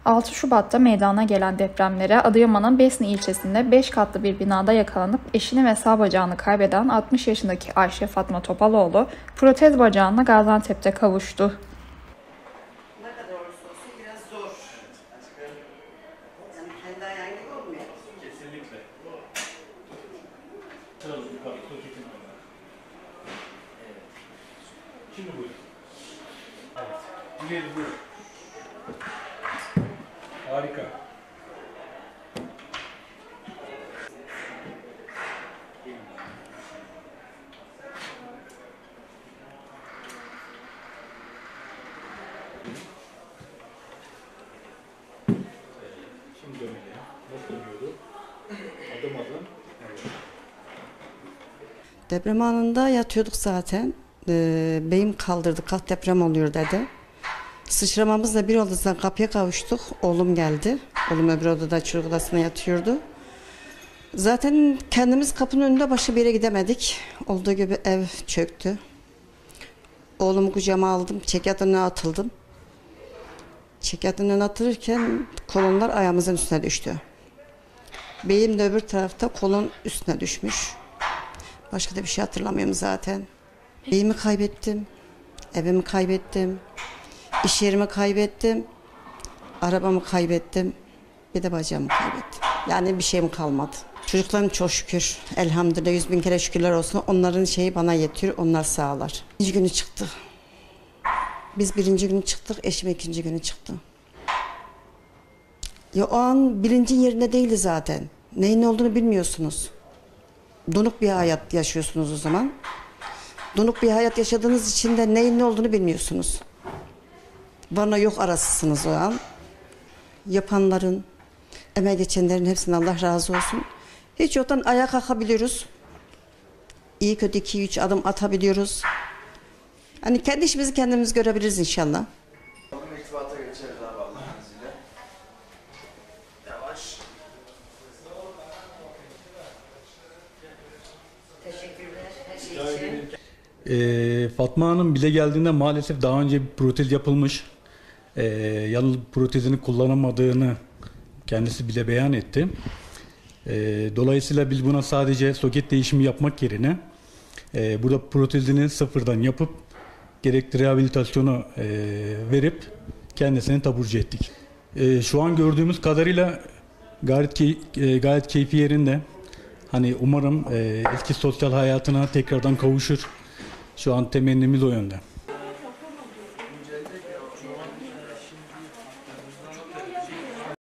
6 Şubat'ta meydana gelen depremlere Adıyaman'ın Besni ilçesinde 5 katlı bir binada yakalanıp eşini ve sağ bacağını kaybeden 60 yaşındaki Ayşe Fatma Topaloğlu, protez bacağına Gaziantep'te kavuştu. Ne kadar olursa olsun biraz zor. Yani kendi ayağın gibi olmuyor. Kesinlikle. Biraz yukarı soketin önüne. Evet. Şimdi buyurun. Evet. İleri buyurun. Harika. Şimdi dönelim. Nasıl dönüyordu? Adım adım. Evet. Deprem anında yatıyorduk zaten. Beyim kaldırdı, kalk deprem oluyor dedi. Sıçramamızla bir odadan kapıya kavuştuk. Oğlum geldi. Oğlum öbür odada çocuk odasına yatıyordu. Zaten kendimiz kapının önünde başka bir yere gidemedik. Olduğu gibi ev çöktü. Oğlumu kucağıma aldım, çekyatına atıldım. Çekyatına atılırken kolonlar ayağımızın üstüne düştü. Beyim de öbür tarafta kolon üstüne düşmüş. Başka da bir şey hatırlamıyorum zaten. Beyimi kaybettim, evimi kaybettim, iş yerimi kaybettim, arabamı kaybettim, bir de bacağımı kaybettim. Yani bir şeyim kalmadı. Çocuklarım çok şükür, elhamdülillah 100.000 kere şükürler olsun. Onların şeyi bana yetiyor, onlar sağlar. İkinci günü çıktı. Biz birinci günü çıktık, eşim ikinci günü çıktı. Ya o an bilincin yerinde değildi zaten. Neyin ne olduğunu bilmiyorsunuz. Donuk bir hayat yaşıyorsunuz o zaman. Donuk bir hayat yaşadığınız için de neyin ne olduğunu bilmiyorsunuz. Bana yok arasısınız o an. Yapanların, emeği geçenlerin hepsine Allah razı olsun. Hiç yoktan ayağa kalkabiliyoruz. İyi kötü 2-3 adım atabiliyoruz. Hani kendi işimizi kendimiz görebiliriz inşallah. İrtibata geçeriz abi Allah'ın izniyle. Yavaş. Teşekkürler her şey için. Fatma Hanım bize geldiğinde maalesef daha önce bir protez yapılmış. Yalnız protezini kullanamadığını kendisi bile beyan etti. Dolayısıyla biz buna sadece soket değişimi yapmak yerine burada protezini sıfırdan yapıp gerekli rehabilitasyonu verip kendisini taburcu ettik. Şu an gördüğümüz kadarıyla gayet keyfi yerinde. Hani umarım eski sosyal hayatına tekrardan kavuşur. Şu an temennimiz o yönde.